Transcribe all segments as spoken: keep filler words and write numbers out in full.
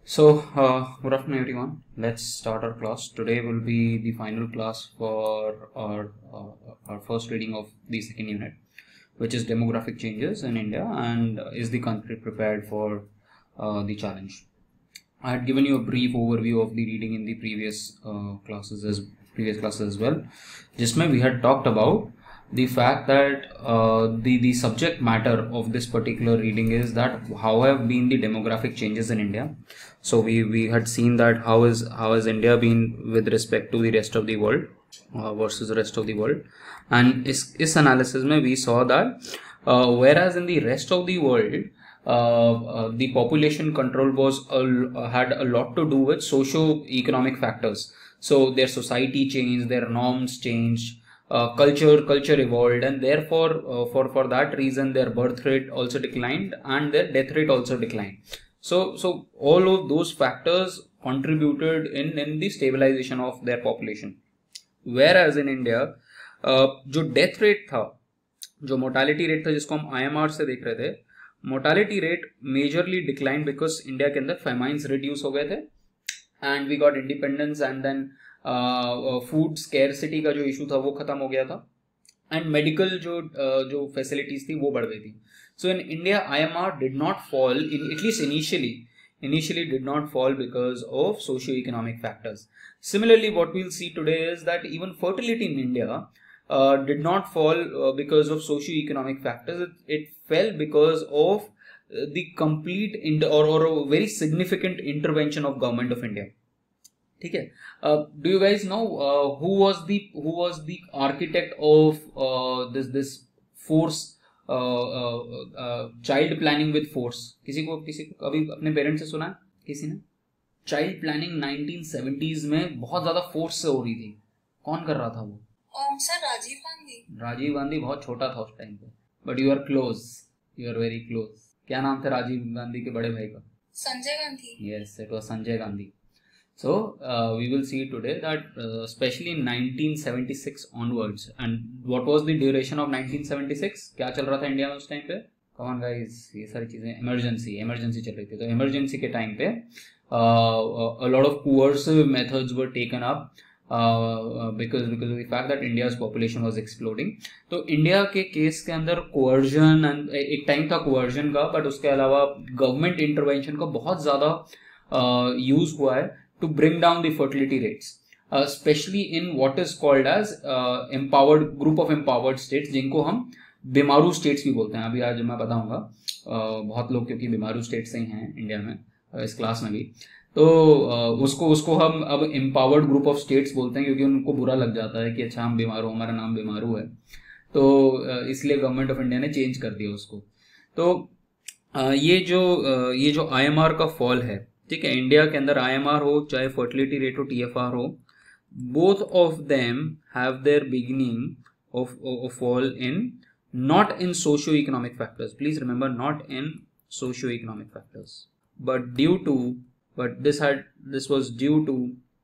So, uh, good afternoon, everyone. Let's start our class. Today will be the final class for our uh, our first reading of the second unit, which is demographic changes in India and is the country prepared for uh, the challenge. I had given you a brief overview of the reading in the previous uh, classes as previous classes as well. Just now we had talked about the fact that uh, the the subject matter of this particular reading is that how have been the demographic changes in India. So we we had seen that how is how has India been with respect to the rest of the world uh, versus the rest of the world, and is this analysis mein we saw that uh, whereas in the rest of the world uh, uh, the population control was a, had a lot to do with socio-economic factors. So their society changed, their norms changed, uh, culture culture evolved, and therefore uh, for for that reason their birth rate also declined and their death rate also declined. So so all of those factors contributed in in the stabilization of their population. Whereas in India uh, जो death rate था, जो mortality rate था, जिसको हम आई M are से देख रहे थे, mortality rate majorly decline because India के अंदर फेमाइंस रिड्यूस हो गए थे and we got independence and then food scarcity का जो इशू था वो खत्म हो गया था एंड मेडिकल जो uh, जो फैसिलिटीज थी वो बढ़ गई थी. So in India I M R did not fall in at least initially initially did not fall because of socio-economic factors. Similarly, what we'll see today is that even fertility in India uh, did not fall uh, because of socio-economic factors. It, it fell because of uh, the complete inter- or, or a very significant intervention of government of India. Okay. Uh, do you guys know uh, who was the who was the architect of uh, this this force? Child planning with force. किसी को किसी को कभी अपने parents से सुना है किसी ने? चाइल्ड प्लानिंग नाइनटीन सेवेंटीज़ में बहुत ज्यादा फोर्स से हो रही थी. कौन कर रहा था वो? सर राजीव गांधी. राजीव गांधी बहुत छोटा था उस टाइम पे, but you are close, you are very close. क्या नाम था राजीव गांधी के बड़े भाई का? Sanjay Gandhi. Yes, it was Sanjay Gandhi. So uh, we will see today that uh, especially in nineteen seventy-six onwards, and what was the duration of nineteen seventy-six? क्या चल रहा था इंडिया में उस टाइम पे? Come on guys, ये सारी चीजें इमरजेंसी इमरजेंसी चल रही थी. तो इमरजेंसी के टाइम पे a lot of coercive methods were taken up uh, because because of the fact that India's population was exploding. तो इंडिया के केस के अंदर coercion and एक टाइम था coercion का, बट उसके अलावा गवर्नमेंट इंटरवेंशन का बहुत ज्यादा यूज uh, हुआ है to bring down the fertility rates, uh, especially in what is called as uh, empowered group of empowered states, जिनको हम बीमारू states भी बोलते हैं. अभी आज मैं बताऊंगा uh, बहुत लोग क्योंकि बीमारू states से ही हैं इंडिया में, uh, इस क्लास में भी. तो uh, उसको उसको हम अब empowered group of states बोलते हैं क्योंकि उनको बुरा लग जाता है कि अच्छा हम बीमारू, हमारा नाम बीमारू है, तो uh, इसलिए गवर्नमेंट ऑफ इंडिया ने चेंज कर दिया उसको. तो uh, ये जो uh, ये जो आई एम आर का फॉल है, ठीक है, इंडिया के अंदर आई एम आर हो चाहे फर्टिलिटी रेट हो, टी एफ आर हो, both of them have their beginning of of fall in not in socio economic factors. Please remember, not in socio economic factors, but due to but this had this was due to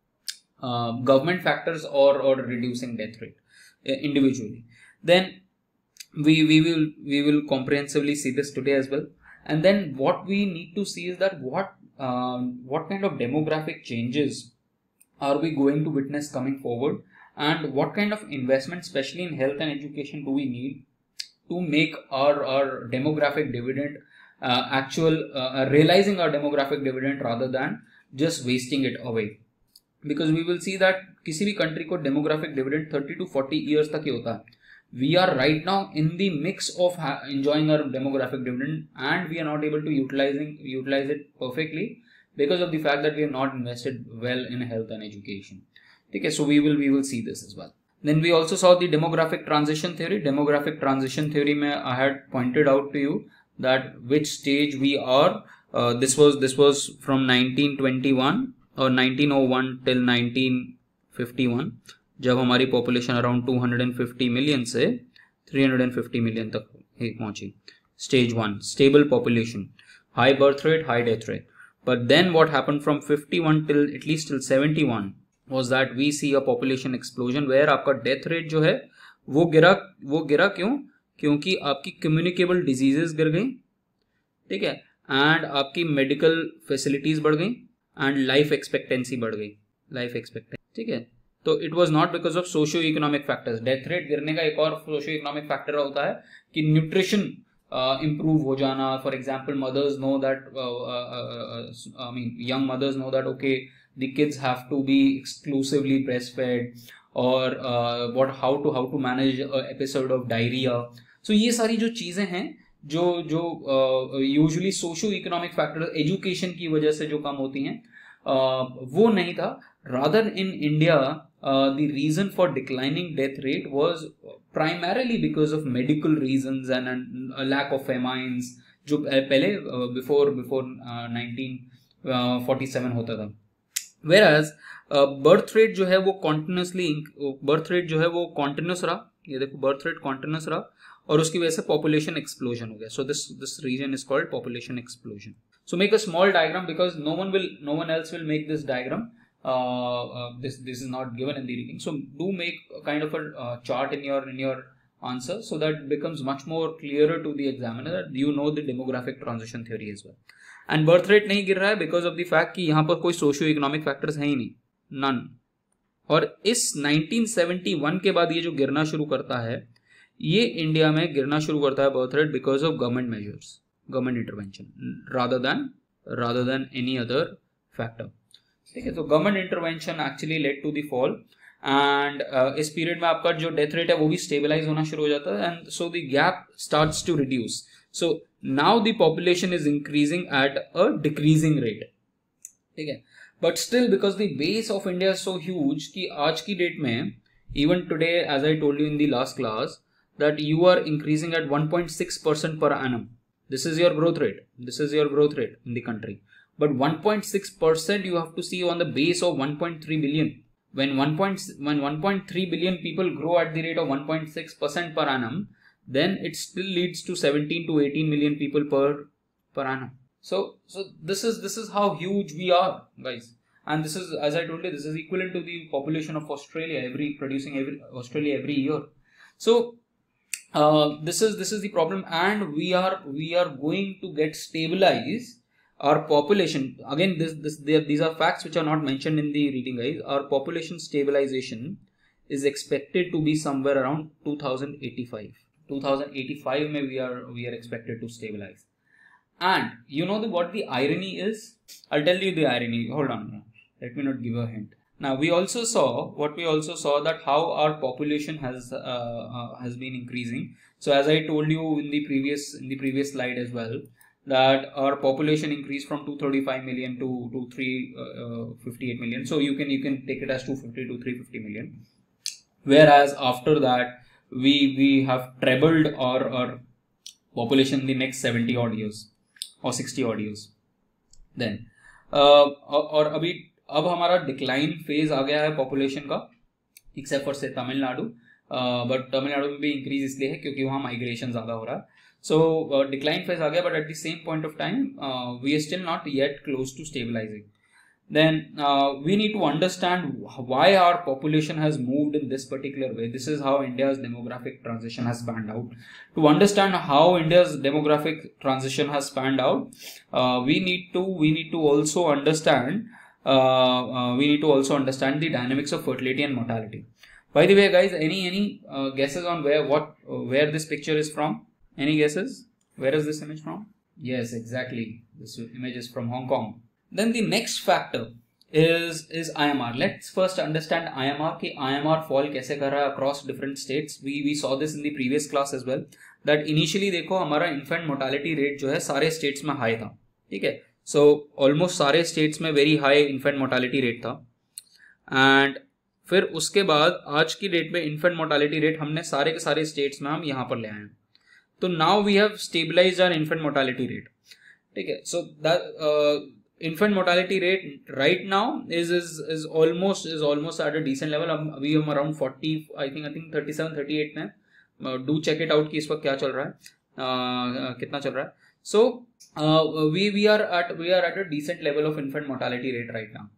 government factors और और reducing death rate individually. Then we we will we will comprehensively see this today as well. And then what we need to see is that what Um, what kind of demographic changes are we going to witness coming forward, and what kind of investment, especially in health and education, do we need to make our our demographic dividend uh, actual uh, realizing our demographic dividend rather than just wasting it away. Because we will see that किसी भी country को demographic dividend thirty to forty years तक ही होता है. We are right now in the mix of enjoying our demographic dividend, and we are not able to utilizing utilize it perfectly because of the fact that we have not invested well in health and education. Okay, so we will we will see this as well. Then we also saw the demographic transition theory. Demographic transition theory mein I had pointed out to you that which stage we are. Uh, this was this was from nineteen twenty-one or nineteen oh one till nineteen fifty-one. जब हमारी population around two hundred fifty million से three hundred fifty million तक पहुंची. Stage one, stable population, high birth rate, high death rate. But then what happened from fifty one till at least till seventy one was that we see a population explosion where आपका death rate जो है वो गिरा. वो गिरा क्यों? क्योंकि आपकी कम्युनिकेबल डिजीजेस गिर गई, ठीक है, एंड आपकी मेडिकल फैसिलिटीज बढ़ गई, एंड लाइफ एक्सपेक्टेंसी बढ़ गई, लाइफ एक्सपेक्टेंसी, ठीक है। तो it was not because of socio economic factors. Death rate गिरने का एक और सोशियो इकोनॉमिक फैक्टर होता है कि न्यूट्रिशन इम्प्रूव हो जाना। For example mothers know that, I mean young mothers know that okay the kids have to be exclusively breast fed, और what how to how to manage episode of diarrhoea. So ये सारी जो चीज़ें हैं जो जो usually socio economic factor education की वजह से जो कम होती हैं, uh, वो नहीं था। Rather in India the reason for declining death rate was primarily because of medical reasons and lack of famines, जो पहले before before nineteen forty seven होता था। वेयर एज बर्थ रेट जो है वो कॉन्टिन्यूसली बर्थ रेट जो है वो कॉन्टिन्यूस रहा, ये देखो बर्थ रेट कॉन्टिन्यूस रहा, और उसकी वजह से पॉपुलेशन एक्सप्लोजन हो गया। So this this reason is called population explosion. So make a small diagram because no one will no one else will make this diagram. Uh, uh, this this is not given in the reading, so do make a kind of a uh, chart in your in your answer, so that it becomes much more clearer to the examiner that you know the demographic transition theory as well. And birth rate नहीं गिर रहा है because of the fact कि यहाँ पर कोई socio economic factors है ही नहीं, none. और इस नाइनटीन सेवेंटी वन के बाद ये जो गिरना शुरू करता है, ये इंडिया में गिरना शुरू करता है birth rate because of government measures, government intervention, rather than rather than any other factor. ठीक है, तो government intervention actually led to the fall, and इस पीरियड में आपका जो डेथ रेट है वो भी स्टेबलाइज होना शुरू हो जाता है, and so the gap starts to reduce. So now the population is increasing at a decreasing rate, ठीक है, but still because the base of India is so huge कि आज की डेट में even today as I told you in the last class that you are increasing at one point six percent per annum. This is your growth rate, this is your growth rate in the country. But one point six percent you have to see on the base of one point three billion. When one point when one point three billion people grow at the rate of one point six percent per annum, then it still leads to seventeen to eighteen million people per per annum. So so this is this is how huge we are, guys. And this is, as I told you, this is equivalent to the population of Australia, every producing every Australia every year. So uh, this is this is the problem, and we are we are going to get stabilized. Our population, again, this, this, they, these are facts which are not mentioned in the reading, guys. Our population stabilization is expected to be somewhere around two thousand eighty-five. twenty eighty-five mein we are we are expected to stabilize. And you know the, what the irony is? I'll tell you the irony. Hold on, let me not give a hint. Now we also saw what we also saw that how our population has uh, uh, has been increasing. So as I told you in the previous in the previous slide as well, that our population increased from two hundred thirty-five million to to three hundred fifty-eight million. So you can you can take it as two hundred fifty to three hundred fifty million. Whereas after that we we have trebled our our population in the next seventy odd years or sixty odd years. Then uh, और अभी अब हमारा decline phase आ गया है population का, except for से Tamil Nadu, but Tamil Nadu में भी इंक्रीज इसलिए है क्योंकि वहाँ माइग्रेशन ज़्यादा हो रहा है. So uh, decline phase आ गया, but at the same point of time uh, we are still not yet close to stabilizing. Then uh, we need to understand why our population has moved in this particular way. This is how India's demographic transition has panned out. To understand how India's demographic transition has panned out, uh, we need to we need to also understand uh, uh, we need to also understand the dynamics of fertility and mortality. By the way, guys, any any uh, guesses on where what uh, where this picture is from? Any guesses? Where is this image from? Yes, exactly. This image is from Hong Kong. Then the next factor is is I M R. Let's first understand I M R. कि I M R fall कैसे कर रहा है across different states. We we saw this in the previous class as well. That initially देखो हमारा infant mortality rate जो है सारे states में high था, ठीक है. So almost सारे states में very high infant mortality rate था. And फिर उसके बाद आज की डेट में infant mortality rate हमने सारे के सारे states में हम यहाँ पर ले आए हैं. तो now we have stabilized our infant mortality rate, ठीक है. So that infant mortality rate right now is is is almost is almost at a decent level. अभी हम around forty I think I think thirty seven thirty eight में. Do check it out कि इस वक्त क्या चल रहा है, uh, कितना चल रहा है. So we we are at we are at a decent level of infant mortality rate right now.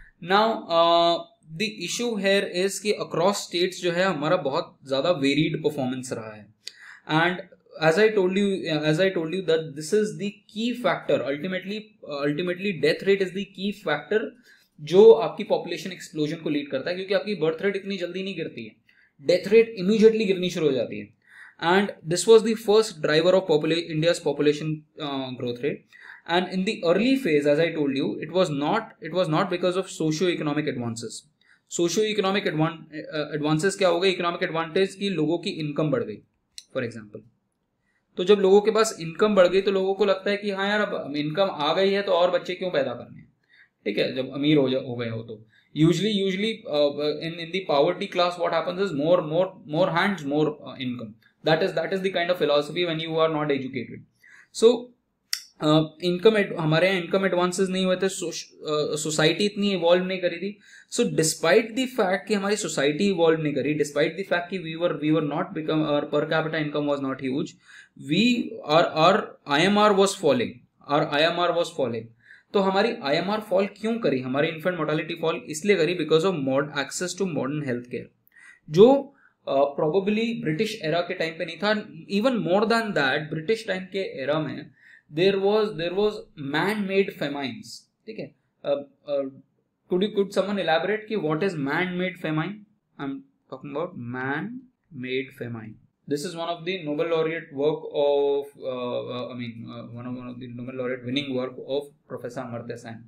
Now the issue here is कि अक्रॉस स्टेट्स जो है हमारा बहुत ज़्यादा वेरीड परफॉर्मेंस रहा है. And as I told you, as I told you that this is the key factor. Ultimately, uh, ultimately death rate is the key factor जो आपकी पॉपुलेशन एक्सप्लोजन को लीड करता है, क्योंकि आपकी बर्थ रेट इतनी जल्दी नहीं गिरती है, डेथ रेट इमीडिएटली गिरनी शुरू हो जाती है. And this was the first driver of popula- India's population uh, growth rate. And in the early phase, as I told you, it was not it was not because of socio-economic advances. Socio-economic advan- uh, advances क्या हो गए? Economic advantage की लोगों की income बढ़ गई, for example. तो जब लोगों के पास इनकम बढ़ गई तो लोगों को लगता है कि हाँ यार, अब इनकम आ गई है तो और बच्चे क्यों पैदा करने हैं. ठीक है, जब अमीर हो, हो गए हो तो usually usually in in the poverty class what happens is more more more hands more income. That is that is the kind of philosophy when you are not educated. So income uh, हमारे यहाँ income advances नहीं हुए थे, society uh, इतनी evolve नहीं करी थी. So despite the fact कि हमारी सोसाइटी इवॉल्व नहीं करी, डिस्पाइट द फैक्ट कि we were we were not become our per capita income was not huge, we are are IMR was falling our IMR was falling. तो हमारी IMR fall क्यों करी, हमारी इन्फेंट मोर्टेलिटी फॉल इसलिए करी because of modern access to modern health care, जो probably British era के time पे नहीं था. Even more than that, British time के एरा में there was there was man made famines. ठीक है, could you could someone elaborate कि what is man made famine? I am talking about man made famine. This is one of the Nobel laureate work of uh, uh, I mean uh, one of one of the Nobel laureate winning work of Professor Amartya Sen.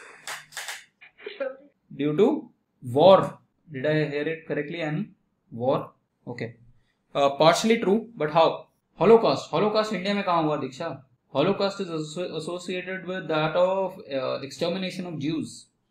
Due to war. Did I hear it correctly, Annie? War. Okay. Uh, partially true, but how? Holocaust. Holocaust India में कहाँ हुआ दीक्षा? Holocaust is associated with that of uh, extermination of Jews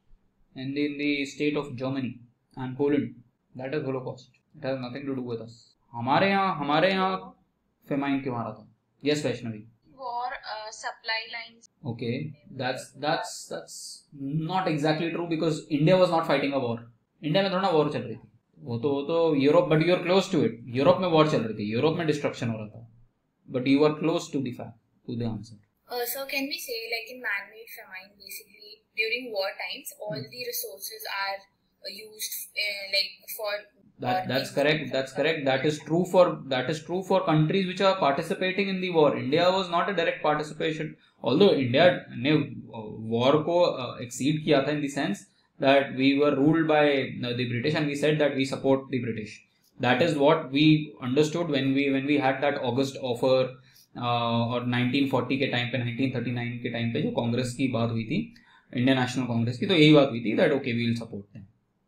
in the, in the state of Germany and Poland. That is Holocaust. It has nothing to do with us. हमारे यहाँ हमारे यहाँ famine क्यों आ रहा था? Yes, Vaishnavi. War, uh, supply lines. Okay, that's that's that's not exactly true because India was not fighting a war. India में थोड़ा war चल रही थी, वो तो वो तो Europe, but you are close to it. Europe में वॉर चल रही थी, यूरोप में डिस्ट्रक्शन हो रहा था, but you are close to the fact, to the answer. Uh, so can we say, like in man-made famine, basically during war times, all hmm. the resources are uh, used uh, like for. That that's correct. That's correct. That is true for that is true for countries which are participating in the war. India was not a direct participation, although India ने war को exceed किया था in the sense that we were ruled by the British and we said that we support the British. That is what we understood when we when we had that August offer uh, और nineteen forty के time पे nineteen thirty-nine के time पे जो कांग्रेस की बात हुई थी, इंडियन नेशनल कांग्रेस की, तो यही बात हुई थी that okay we will support them.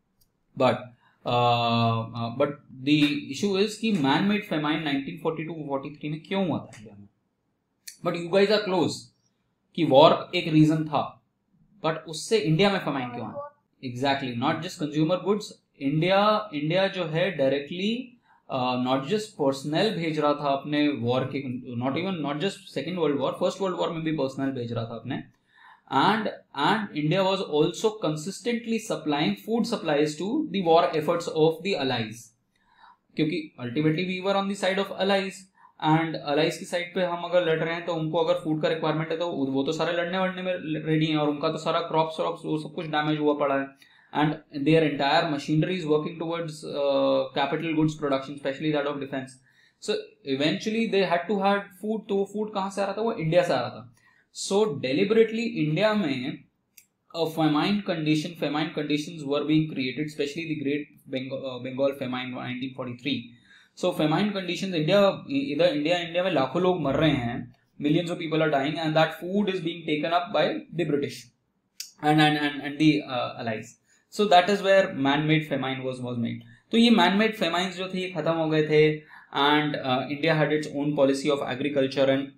But Uh, uh, but the issue is कि man-made famine nineteen forty-two forty-three में क्यों हुआ था इंडिया में? But you guys are close कि war एक reason था, but उससे इंडिया में famine क्यों आया? Exactly, not just consumer goods. India India जो है directly uh, not just personnel भेज रहा था अपने war के, not even not just second world war, first world war में भी personnel भेज रहा था अपने. And and India was also consistently supplying food supplies to the war efforts of the allies, क्योंकि ultimately we were on the side of allies and allies की side पे हम अगर लड़ रहे हैं तो उनको अगर फूड का रिक्वायरमेंट है तो वो तो सारे लड़ने वड़ने में रेडी हैं, और उनका तो सारा क्रॉप्स क्रॉप्स वो सब कुछ डैमेज हुआ पड़ा है. and their entire machinery is working towards uh, capital goods production, especially that of defense. So eventually they had to have food. तो food कहाँ से आ रहा था? वो इंडिया से आ रहा था. So deliberately India में a famine condition, famine conditions were being created, especially the Great Bengal, uh, Bengal famine nineteen forty-three. So famine conditions, India, इधर India India में लाखों लोग मर रहे हैं, millions of people are dying, and that food is being taken up by the British and and and, and the uh, allies. So that is where man-made famine was was made. तो ये man-made famines जो थे ये खत्म हो गए थे, and uh, India had its own policy of agriculture and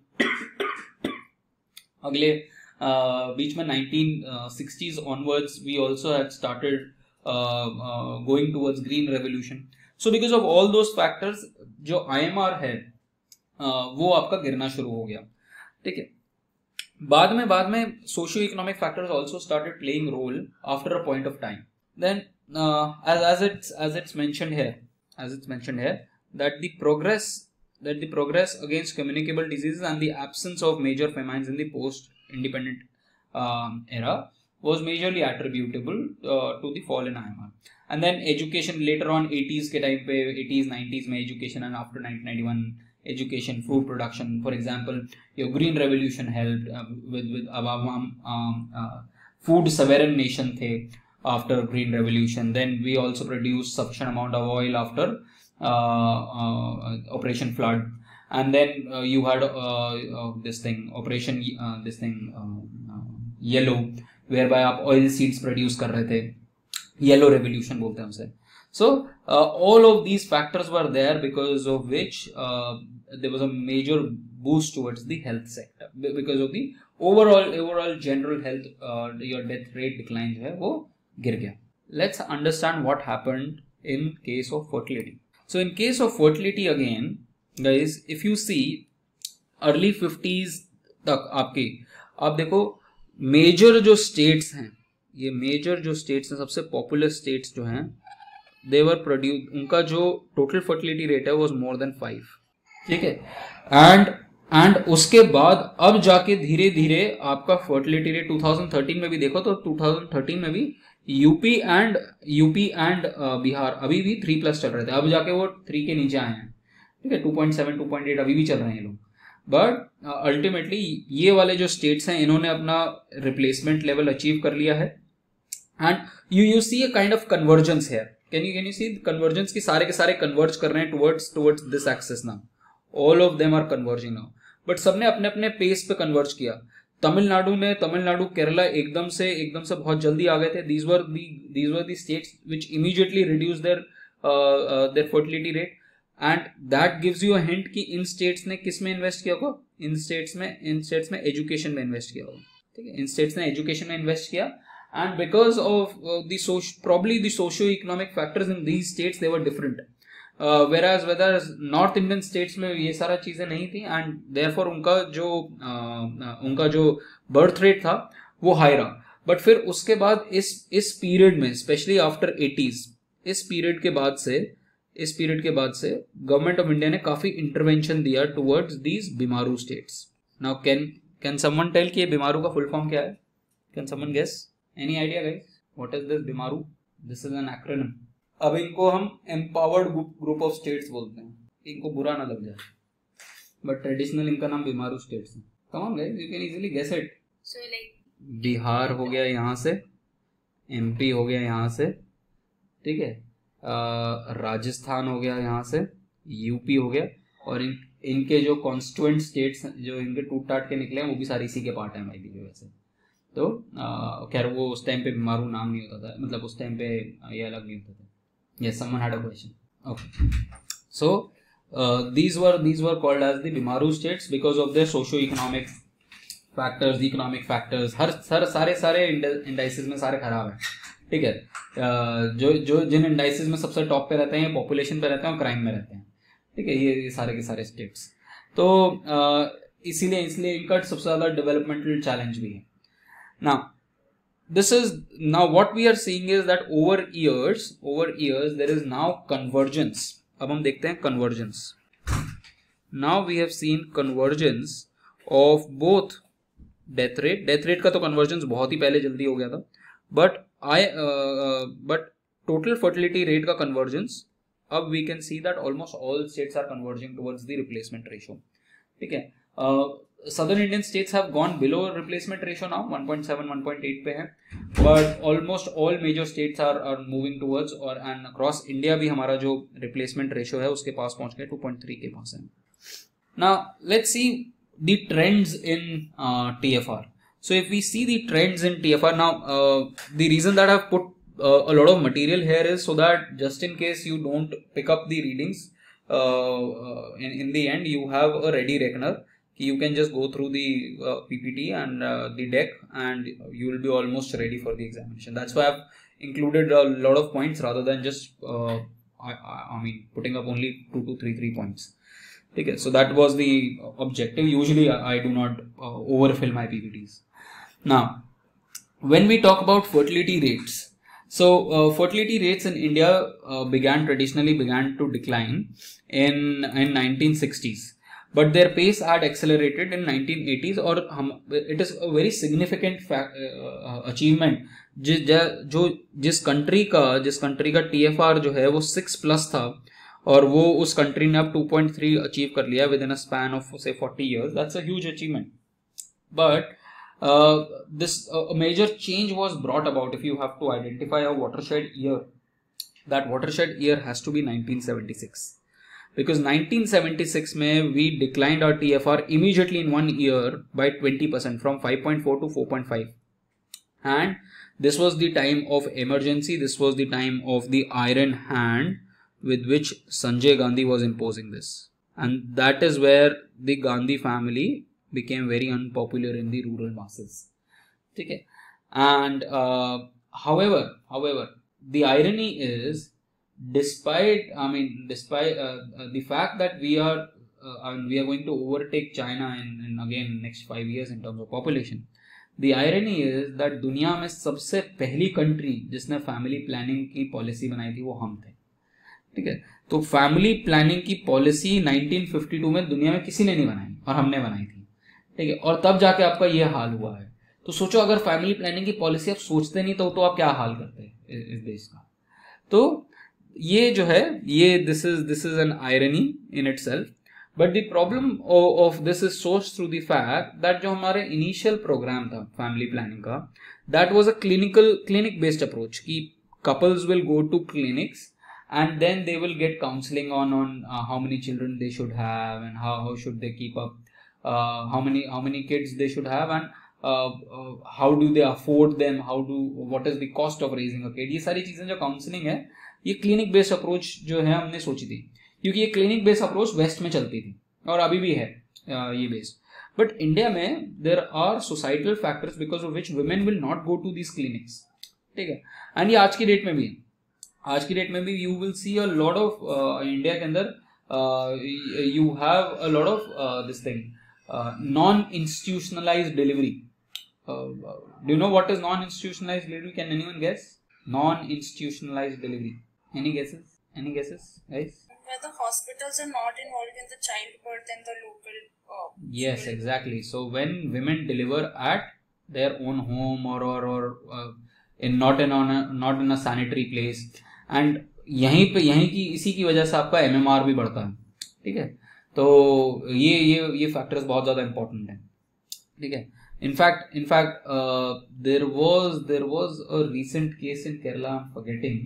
अगले uh, बीच में nineteen sixties onwards we also had started uh, uh, going towards green revolution. So because of all those factors जो I M R है uh, वो आपका गिरना शुरू हो गया. ठीक है, बाद में बाद में socio economic factors also started playing role after a point of time. Then uh, as as it's as it's mentioned here as it's mentioned here that the progress that the progress against communicable diseases and the absence of major famines in the post-independent um, era was majorly attributable uh, to the fall in I M R. And then education later on eighties के time पे eighties nineties में education and after nineteen ninety-one education, food production. For example, your green revolution helped uh, with with अब हम um, food sovereign nation थे after green revolution. Then we also produced sufficient amount of oil after uh, uh, Operation Flood. And then uh, you had uh, uh, this thing Operation uh, this thing uh, uh, Yellow, whereby आप oil seeds produce कर रहे थे. Yellow revolution बोलते हैं उसे. So uh, all of these factors were there, because of which uh, there was a major boost towards the health sector, because of the overall overall general health uh, your death rate decline जो है वो गिर गया. Let's understand what happened in case of fertility. So in case of fertility again, guys, if you see early fifties तक आपकी आप देखो major जो स्टेट्स हैं, ये मेजर जो स्टेट्स हैं, सबसे पॉपुलर स्टेट्स जो हैं, they were produced, उनका जो टोटल फर्टिलिटी रेट है was more than फाइव. ठीक है. एंड एंड उसके बाद अब जाके धीरे धीरे आपका fertility rate two thousand thirteen में भी देखो तो टू थाउजेंड थर्टीन में भी UP and UP and Bihar अभी भी थ्री प्लस चल रहे थे, अब जाके वो थ्री के नीचे आए हैं. ठीक है. Two point seven two point eight अभी भी चल रहे हैं लोग. बट अल्टीमेटली ये वाले जो स्टेट्स हैं इन्होंने अपना रिप्लेसमेंट लेवल अचीव कर लिया है. And you you see a kind of convergence here. Can you can you see convergence की सारे के सारे converge कर रहे हैं towards towards this axis now. All of them are converging now. But सबने अपने अपने pace पे converge किया. तमिलनाडु ने तमिलनाडु केरला एकदम से एकदम से बहुत जल्दी आ गए थे. These were the these were the states which immediately reduced their uh, uh, their fertility rate. And that gives you a hint कि इन states ने किस में invest किया होगा? इन states में इन states में education में invest किया होगा. ठीक है. इन states ने education में invest किया. And because of uh, the social, probably the socio-economic factors in these states, they were different. Uh, whereas whereas North Indian states में ये सारा चीजें नहीं थी, and therefore उनका जो uh, उनका जो birth rate था वो high रहा. But फिर उसके बाद इस इस period में, especially after eighties, इस period के बाद से इस period के बाद से government of India ने काफी intervention दिया towards these Bimaru states. Now can can someone tell कि ये Bimaru का full form क्या है? Can someone guess? Any idea guys? What is this Bimaru? This is an acronym. अब इनको हम empowered group of states बोलते हैं. इनको बुरा ना लग जाए. But traditional इनका नाम Bimaru states है. Come on guys, you can easily guess it. So like Bihar हो गया यहाँ से, एमपी हो गया यहाँ से, ठीक है, राजस्थान हो गया यहाँ से, यूपी हो गया, और इन इनके जो कॉन्स्टिट्यूएंट स्टेट्स जो इनके टूट टाट के निकले हैं वो भी सारे इसी के पार्ट हैं भाई की वजह से. तो खैर वो उस टाइम पे बिमारू नाम नहीं होता था, मतलब उस टाइम पे ये अलग नहीं होता था. Yes, someone had a question. Okay, so these were these were called as the BIMARU states because of their socio economic factors, economic factors. हर सर सारे सारे इंडाइसिस में सारे खराब हैं. ठीक है. uh, जो जो जिन इंडाइसिस में सबसे टॉप पे रहते हैं, पॉपुलेशन पे रहते हैं और क्राइम में रहते हैं. ठीक है, ये, ये सारे के सारे स्टेट्स. तो uh, इसीलिए इसलिए इनका सबसे ज़्यादा डेवलपमेंटल चैलेंज भी है. Now, this is now what we are seeing is that over years, over years there is now convergence. अब हम देखते हैं convergence. Now we have seen convergence of both death rate. Death rate का तो convergence बहुत ही पहले जल्दी हो गया था. But I, uh, uh, but total fertility rate का convergence, अब we can see that almost all states are converging towards the replacement ratio. ठीक है. Uh, Southern Indian states have gone below replacement ratio now, one point seven one point eight पे है, but almost all major states are are moving towards, और and across India भी हमारा जो replacement ratio है उसके पास पहुंच गया, टू पॉइंट थ्री के पास है. Now let's see the trends in uh, T F R. So if we see the trends in T F R now, uh, the reason that I've put uh, a lot of material here is so that just in case you don't pick up the readings, uh, uh, in in the end you have a ready reckoner. You can just go through the uh, P P T and uh, the deck and you will be almost ready for the examination. That's why I've included a lot of points rather than just uh, I, I mean putting up only two to three three points. Okay, so that was the objective. Usually I, I do not uh, overfill my P P Ts. Now, when we talk about fertility rates, so uh, fertility rates in India uh, began traditionally began to decline in in nineteen sixties. But their pace had accelerated in nineteen eighties, और हम it is a very significant fact, uh, achievement. जिस जो जिस country का जिस country का T F R जो है वो सिक्स प्लस था, और वो उस कंट्री ने अब टू पॉइंट थ्री अचीव कर लिया within a span of से forty years. That's a huge achievement. But this uh, a major change was brought about. If you have to identify a watershed year, that watershed year has to be nineteen seventy-six, because nineteen seventy-six mein we declined our T F R immediately in one year by twenty percent, from five point four to four point five. And this was the time of emergency. This was the time of the iron hand with which Sanjay Gandhi was imposing this, and that is where the Gandhi family became very unpopular in the rural masses. Okay. And uh, however, however, the irony is, despite I mean, despite uh, uh, the fact that we are uh, I mean, we are going to overtake China in, in again next five years in terms of population. The irony is that दुनिया में सबसे पहली country जिसने family planning की policy बनाई थी वो हम थे. ठीक है. तो फैमिली प्लानिंग की पॉलिसी नाइनटीन फिफ्टी टू में दुनिया में किसी ने नहीं बनाई और हमने बनाई थी. ठीक है. और तब जाके आपका ये हाल हुआ है. तो सोचो, अगर फैमिली प्लानिंग की पॉलिसी आप सोचते नहीं तो तो आप क्या हाल करते हैं इस देश का. तो ये जो है ये this is this is an irony in itself. But the problem of this is source through the fact that जो हमारे इनिशियल प्रोग्राम था फैमिली प्लानिंग का, that was a clinical clinic based approach कि couples will go to clinics and then they will get counseling on on uh, how many children they should have and how how should they keep up, uh, how many how many kids they should have, and uh, uh, how do they afford them, how do what is the cost of raising a kid. ये सारी चीजें जो counselling है, ये clinic based approach जो है हमने सोची थी, क्योंकि ये क्लिनिक बेस्ड अप्रोच वेस्ट में चलती थी और अभी भी है uh, ये बेस्ड. बट इंडिया में there are societal factors because of which women will not go to these clinics. ठीक है. एंड ये आज की डेट में भी है. आज की डेट में भी you will see a lot of India के अंदर you have a lot of this thing non institutionalised delivery. Do you know what is non institutionalised delivery? Can anyone guess? Non institutionalised delivery. Any guesses? Any guesses guys? Where the hospitals are not involved in the childbirth and the local. Uh, yes, exactly. So when women deliver at their own home or or or uh, in not in on a, not in a sanitary place, and यहीं पे यहीं की इसी की वजह से आपका M M R भी बढ़ता है. ठीक है. तो ये ये ये फैक्टर्स बहुत ज़्यादा इंपॉर्टेंट है. ठीक है. In fact in fact there was there was a recent case in Kerala, I am forgetting.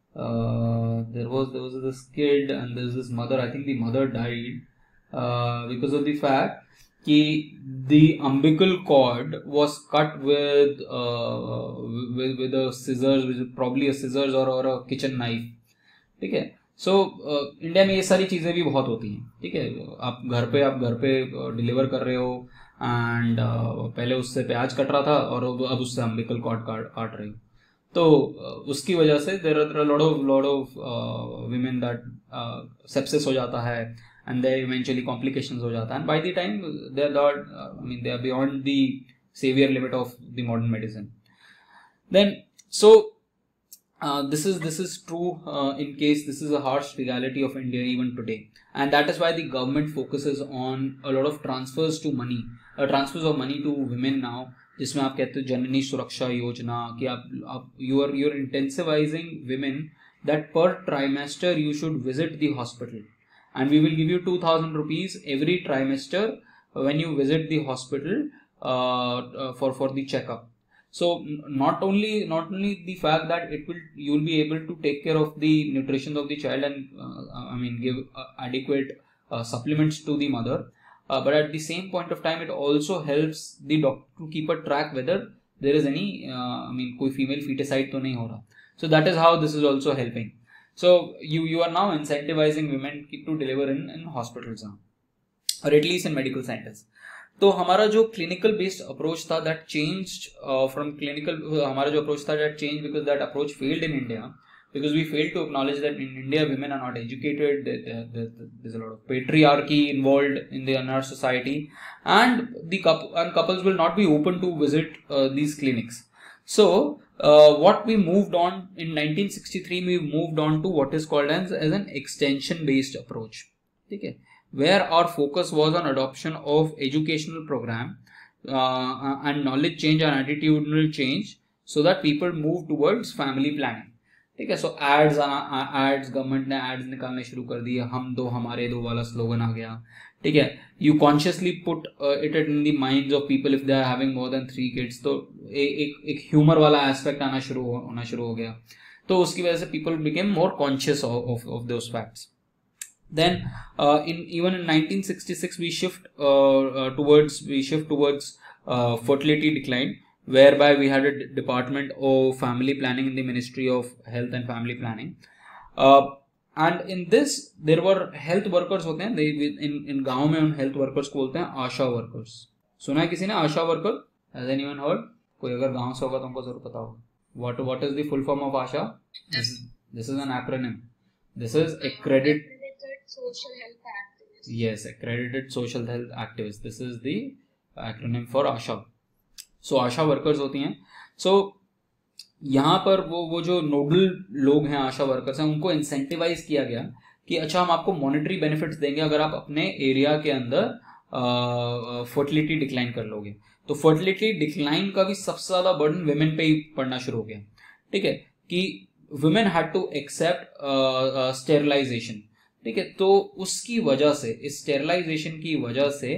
There was there was this kid and there is this mother. I think the mother died because of the fact कि the umbilical cord was cut with uh, with with a scissors, which is probably a scissors or or a kitchen knife. ठीक है. So India में ये सारी चीज़ें भी बहुत होती हैं. ठीक है. आप घर पे आप घर पे डिलीवर कर रहे हो एंड uh, पहले उससे प्याज कट रहा था और अब उससे umbilical cord काट काट रहे हो. तो uh, उसकी वजह से there are lot of lot of women that sepsis हो जाता है and there eventually complications हो जाता है. And by the time they are not, uh, I mean they are beyond the savior limit of the modern medicine. Then so uh, this is this is true uh, in case this is a harsh reality of India even today, and that is why the government focuses on a lot of transfers to money, uh, transfers of money to women now, जिसमें आप कहते हो जननी सुरक्षा योजना कि आप आप you are you are intensivizing women that per trimester you should visit the hospital. And we will give you two thousand rupees every trimester when you visit the hospital uh, uh, for for the checkup. So not only not only the fact that it will you will be able to take care of the nutrition of the child and uh, I mean give uh, adequate uh, supplements to the mother, uh, but at the same point of time it also helps the doctor to keep a track whether there is any uh, I mean कोई female feticide तो नहीं हो रहा. So that is how this is also helping. So you you are now incentivizing women to deliver in in hospitals now, or at least in medical centers. तो हमारा जो clinical based approach था that changed uh, from clinical uh, हमारा जो approach था that changed because that approach failed in India, because we failed to acknowledge that in India women are not educated. There, there, there, there's a lot of patriarchy involved in the in our society, and the couple and couples will not be open to visit uh, these clinics. So uh, what we moved on in nineteen sixty-three, we moved on to what is called as, as an extension based approach. Okay, where our focus was on adoption of educational program uh, and knowledge change and attitudinal change so that people move towards family planning. ठीक है. So ads ads government ने ads निकालने शुरू कर दिए, हम दो हमारे दो वाला स्लोगन आ गया. ठीक है. You consciously put it in the minds of people if they are having more than three kids, तो एक एक ह्यूमर वाला एस्पेक्ट आना शुरू होना शुरू हो गया. तो उसकी वजह से people became more conscious of of those facts. Then uh, in even in nineteen sixty-six we shift uh, uh, towards we shift towards uh, fertility decline, whereby we had a d- department of family planning in the Ministry of Health and Family Planning, uh, and in this there were health workers होते हैं. They in in गाँव में उन health workers को बोलते हैं आशा workers. सुना है किसी ने आशा worker? Has anyone heard? कोई अगर गाँव से होगा तो हमको जरूर पता होगा. What what is the full form of Asha? This is, this is an acronym. This is accredited social health activist. Yes, accredited social health activist. This is the acronym for ASHA. So ASHA workers होती हैं. So यहाँ पर वो वो जो nodal लोग हैं आशा workers हैं, उनको इंसेंटिवाइज किया गया कि अच्छा हम आपको मॉनेटरी बेनिफिट्स देंगे अगर आप अपने एरिया के अंदर फर्टिलिटी डिक्लाइन कर लोगे. तो फर्टिलिटी डिक्लाइन का भी सबसे ज्यादा बर्डन वुमेन पे ही पड़ना शुरू हो गया. ठीक है, कि women had to accept sterilisation. ठीक है, तो उसकी वजह से, इस स्टेरिलाइजेशन की वजह से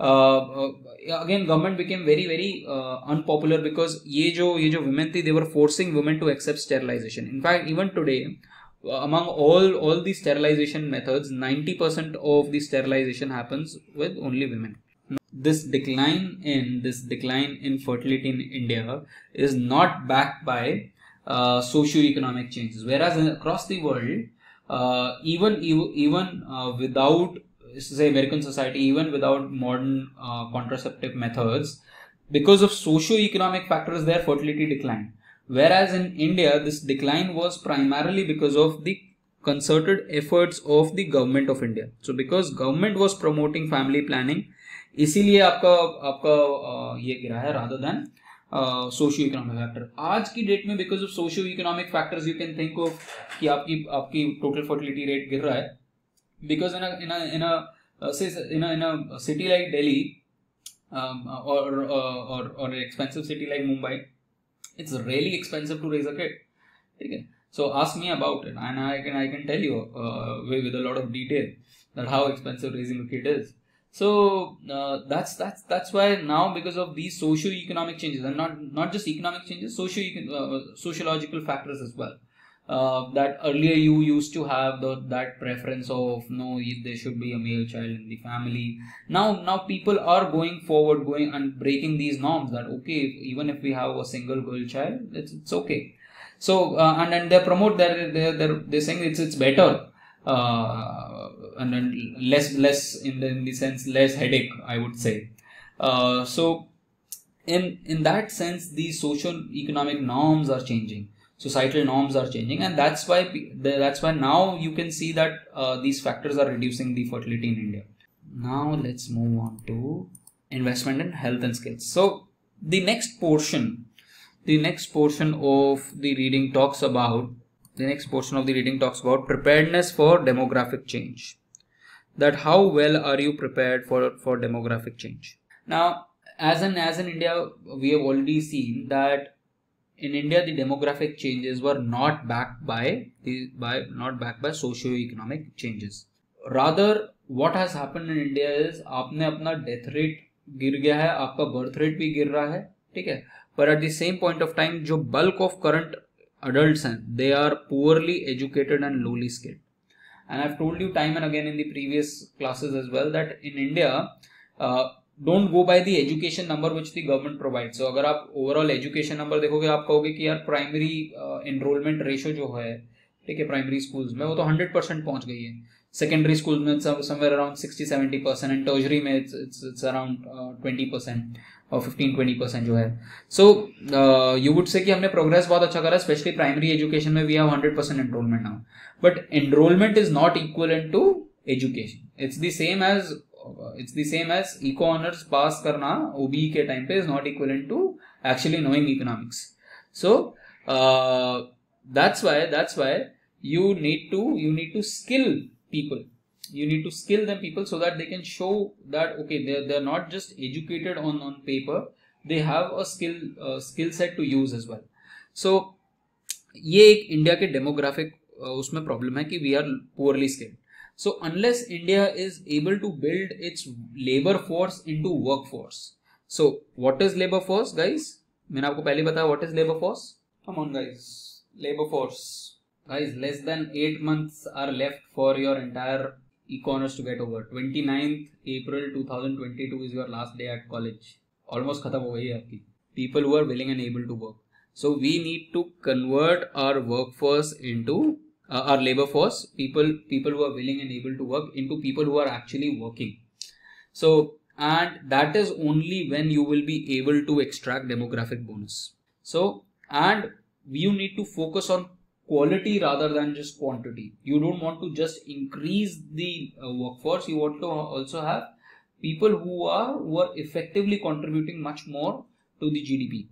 again government became very very unpopular, because ये जो ये जो वुमेन थी, they were forcing women to accept sterilisation. In fact even today among all all the sterilization methods, ninety percent of the sterilization happens with only women. This decline in this decline in fertility in India is not backed by uh, socio-economic changes, whereas across the world, Uh, even even uh, without say American society, even without modern uh, contraceptive methods, because of socio-economic factors, their fertility declined. Whereas in India, this decline was primarily because of the concerted efforts of the government of India. So because government was promoting family planning, इसीलिए आपका आपका uh, ये गिरा है rather than socio economic factor. आज की date में because of socio economic factors you can think of कि आपकी आपकी टोटल फर्टिलिटी रेट गिर रहा है, because in in in in in a city like Delhi और और और expensive city like Mumbai, it's really expensive to raise a kid. ठीक है, so ask me about it and I can I can tell you with a lot of detail that how expensive raising a kid is. So uh, that's that's that's why now, because of these socio-economic changes, and not not just economic changes, socio uh, sociological factors as well, uh, that earlier you used to have the, that preference of no, there should be a male child in the family. Now now people are going forward, going and breaking these norms that okay, even if we have a single girl child, it's it's okay. So uh, and and they promote that they they they're saying it's it's better. Uh, and then less less in the, in the sense less headache, I would say. Uh, so in in that sense, these social economic norms are changing, societal norms are changing, and that's why that's why now you can see that uh, these factors are reducing the fertility in India. Now let's move on to investment in health and skills. So the next portion the next portion of the reading talks about The next portion of the reading talks about preparedness for demographic change. That how well are you prepared for, for demographic change? Now, as in as in India, we have already seen that in India the demographic changes were not backed by the by not backed by socio-economic changes. Rather, what has happened in India is आपने अपना death rate गिर गया है, आपका birth rate भी गिर रहा है. ठीक है, but at the same point of time, जो bulk of current adults and they are poorly educated and lowly skilled. And I've told you time and again in the previous classes as well that in India, uh, don't go by the education number which the government provides. So अगर आप overall education number देखोगे, आप कहोगे कि यार primary uh, enrollment ratio जो है, ठीक है, primary schools में वो तो one hundred percent पहुंच गई है. Secondary schools में somewhere around sixty to seventy percent, and tertiary में it's it's, it's around uh, twenty percent. और fifteen to twenty percent जो है. सो यू वुड से कि हमने प्रोग्रेस बहुत अच्छा करा, स्पेशली प्राइमरी एजुकेशन में we have one hundred percent enrolment now, but enrolment is not equivalent to education. It's the same as it's the same as eco honours pass करना ओबी के time पे is not equivalent to actually knowing economics. So that's why that's why you need to you need to skill people. You need to skill them people so that they can show that okay, they're they're not just educated on on paper, they have a skill uh, skill set to use as well. So ये एक India के demographic उसमें problem है कि we are poorly skilled. So unless India is able to build its labor force into workforce. So what is labor force, guys? मैंने आपको पहले बताया what is labor force. Come on, guys. Labor force. Guys, less than eight months are left for your entire economics to get over. twenty-ninth April twenty twenty-two is your last day at college. Almost खत्म हो गई है आपकी. People who are willing and able to work. So we need to convert our workforce into Uh, our labor force, people people who are willing and able to work, into people who are actually working. So, and that is only when you will be able to extract demographic bonus. So, and you need to focus on quality rather than just quantity. You don't want to just increase the uh, workforce. You want to also have people who are who are effectively contributing much more to the G D P.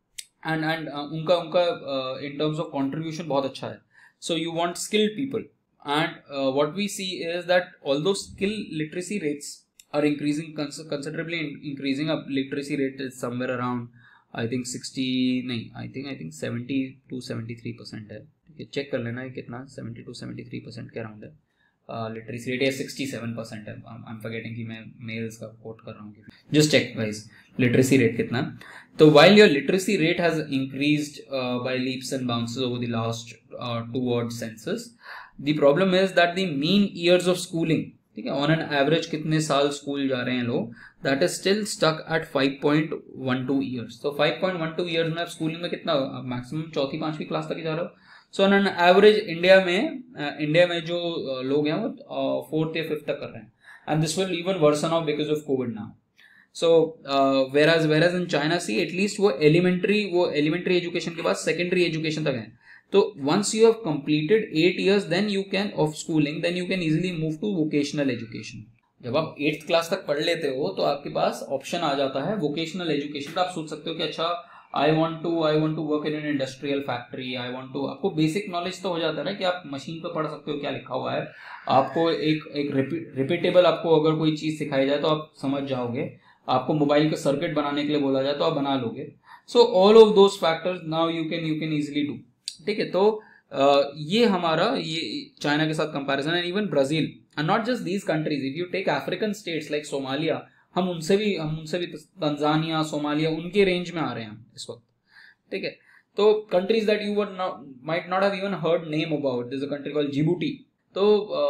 And and uh, उनका उनका uh, in terms of contribution बहुत अच्छा है. So you want skilled people, and uh, what we see is that although skill literacy rates are increasing cons considerably, in increasing, up literacy rate is somewhere around I think sixty, नहीं I think I think seventy to seventy-three percent है. ये check कर लेना है कितना seventy to seventy-three percent के around है. Literacy rate है sixty-seven percent है. आई एम फॉरगेटिंग कि मैं मेल्स का कोट कर रहा हूँ. Just check guys literacy rate कितना. तो while your literacy rate has increased uh, by leaps and bounds over the last uh, two odd census, the problem is that the mean years of schooling, ठीक है, on an average कितने साल school जा रहे हैं लोग, that is still stuck at five point one two years. तो five point one two years में आप स्कूलिंग में कितना मैक्सिमम चौथी पांचवी क्लास तक ही जा रहे हो. So on an average India में इंडिया uh, में जो uh, लोग हैं वो फोर्थ uh, या फिफ्थ तक कर रहे हैं. And this will even worsen of because of COVID now. So whereas whereas in China see at least वो एलिमेंट्री वो एलिमेंट्री एजुकेशन के बाद सेकेंडरी एजुकेशन तक है. तो once you have completed eight years then you can of schooling then you can easily move to vocational education. जब आप eighth class तक पढ़ लेते हो तो आपके पास ऑप्शन आ जाता है वोकेशनल एजुकेशन का. आप सोच सकते हो कि अच्छा I want to I want to work in an industrial factory, I want to. आपको बेसिक नॉलेज तो हो जाता है ना कि आप मशीन पर पढ़ सकते हो क्या लिखा हुआ है. आपको एक एक रिपीटेबल आपको अगर कोई चीज सिखाई जाए तो आप समझ जाओगे. आपको मोबाइल का सर्किट बनाने के लिए बोला जाए तो आप बना लोगे. So all of those factors now you can you can easily do. ठीक है, तो uh, ये हमारा ये चाइना के साथ कंपैरिजन है. Even Brazil and not just these countries, if you take African states like Somalia, हम उनसे भी हम उनसे भी तंजानिया, सोमालिया, उनके रेंज में आ रहे हैं इस वक्त. ठीक है, तो countries that you were might not have even heard name about, there is a country called Djibouti. तो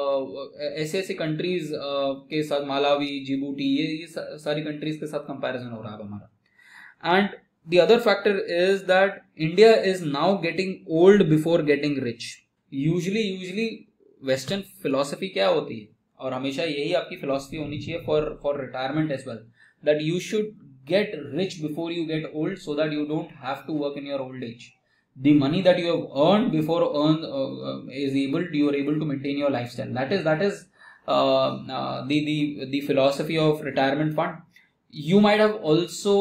uh, ऐसे ऐसे कंट्रीज uh, के साथ मालावी, जिबूटी, ये ये सारी कंट्रीज के साथ कंपैरिजन हो रहा है हमारा. And the other factor is that India is now getting old before getting rich. Usually, usually Western philosophy क्या होती है, और हमेशा यही आपकी philosophy होनी चाहिए for for retirement as well, that you should get rich before you get old so that you don't have to work in your old age. The money that you have earned before earn uh, uh, is able you are able to maintain your lifestyle. That is that is uh, uh, the the the philosophy of retirement fund. You might have also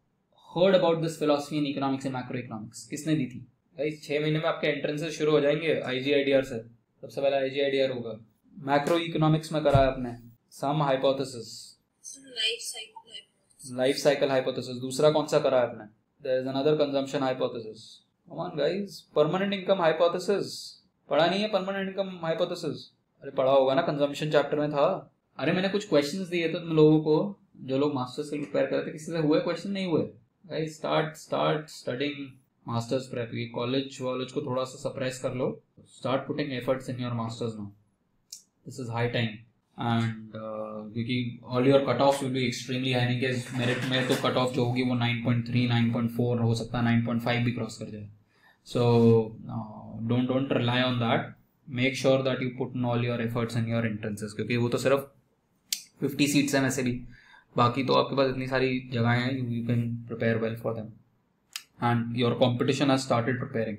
heard about this philosophy in economics and macroeconomics. किसने दी थी? Guys छह महीने में आपके entrances शुरू हो जाएंगे IGIDR से. सबसे पहला आईजीआईडीआर होगा. मैक्रो इकोनॉमिक्स में करा है आपने some hypothesis, life cycle life cycle hypothesis. दूसरा कौन सा करा है आपने? There is another consumption hypothesis. Come on guys, permanent income hypothesis पढ़ा नहीं है? परमानेंट इनकम हाइपोथेसिस अरे पढ़ा होगा ना, कंजम्पशन चैप्टर में था. अरे मैंने कुछ क्वेश्चंस दिए थे तुम लोगों को, जो लोग मास्टर्स के लिए प्रिपेयर कर रहे थे. किसी से हुए क्वेश्चन? नहीं हुए. Guys, start start studying masters prep. ये कॉलेज वॉलेज को थोड़ा सा सप्रेस कर लो. Start putting efforts in your masters now. This is high time. And क्योंकि all your cutoffs will be extremely high. नहीं कि मेरिट में तो cutoff जो होगी वो nine point three, nine point four हो सकता है, nine point five भी क्रॉस कर जाए. So uh, don't don't rely on that. Make sure that you put in all your efforts in your entrances. क्योंकि वो तो सिर्फ fifty seats हैं वैसे भी. बाकी तो आपके पास इतनी सारी जगहें हैं, you can prepare well for them. And your competition has started preparing,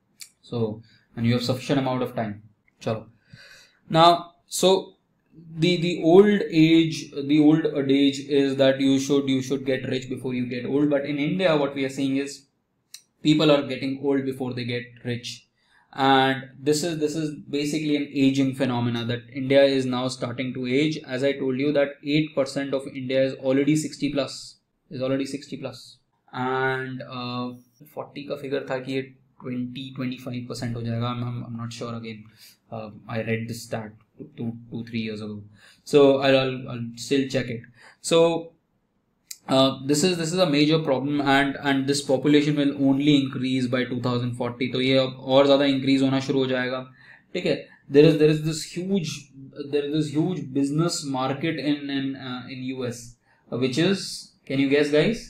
so and you have sufficient amount of time. चलो now, so the the old age the old adage is that you should you should get rich before you get old. But in India what we are seeing is people are getting old before they get rich. And this is this is basically an aging phenomena, that India is now starting to age. As I told you that eight percent of India is already sixty plus is already sixty plus, and uh, forty का figure था कि ये twenty to twenty-five percent हो जाएगा. I'm, I'm, I'm not sure again. Uh, I read this stat two, two, three years ago. So I'll, I'll, I'll still check it. So uh, this is this is a major problem, and and this population will only increase by two thousand forty. तो ये अब और ज़्यादा increase होना शुरू हो जाएगा. ठीक है. There is there is this huge there is this huge business market in in uh, in U S, uh, which is, can you guess, guys?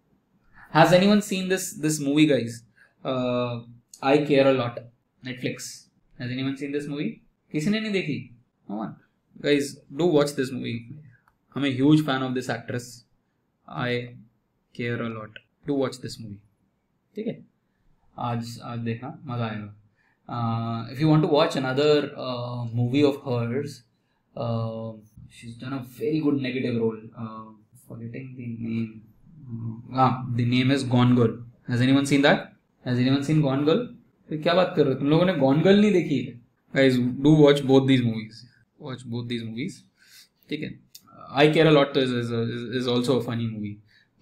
Has anyone seen this this movie, guys? Uh, I Care a Lot, Netflix. Has anyone seen this movie? किसी ने नहीं देखी? No one. Guys, do watch this movie. I'm a huge fan of this actress. I Care a Lot. Do watch this movie. ठीक है? आज आज देखना, मजा आएगा. Uh, if you want to watch another uh, movie of hers, uh, she's done a very good negative role. Uh, forgetting the name. Uh, ah, the name is Gone Girl. Has anyone seen that? Has anyone seen Gone Girl? तो क्या बात कर रहे हो? तुम लोगों ने Gone Girl नहीं देखी है? Guys, do watch both these movies. Watch both these movies. ठीक है. I Care a Lot is is, is also a funny movie,